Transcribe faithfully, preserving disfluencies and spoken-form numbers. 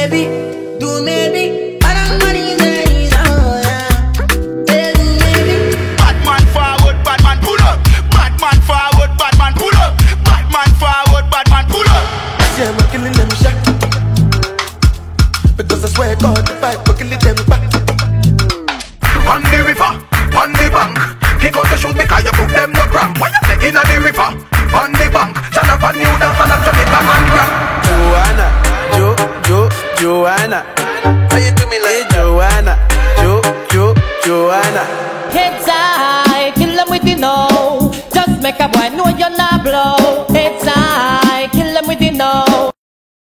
maybe, do maybe. Parang money is easy, oh yeah. Say do maybe. Bad man forward, bad man pull up. Bad man forward, bad man pull up. Bad man forward, bad man pull up. Yeah, we're killing them shot. Because I swear God, if I we're killing them back. On the river, on the bank. He got to shoot me cause you put them no gram. Why you play in the river, on the bank. Turn up a new dance and a Jamaica man gram. Joanna, Jo, Jo, Joanna. How you do me like Joanna, Jo, Jo, Joanna. Heads high, kill them with the no